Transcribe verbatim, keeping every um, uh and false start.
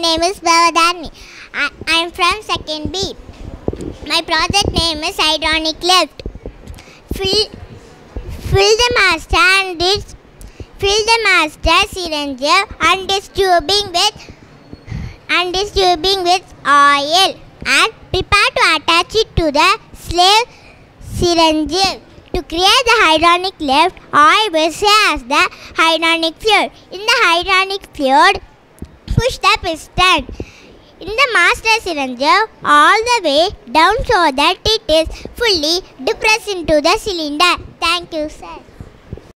name is Pavatharani. I am from second B. My project name is hydraulic lift. Fill, fill the master and this, fill the master syringe and this tubing with and this tubing with oil and prepare to attach it to the slave syringe. To create the hydraulic lift, oil will serve as the hydraulic fluid. In the hydraulic fluid, push the piston in the master cylinder all the way down so that it is fully depressed into the cylinder. Thank you, sir.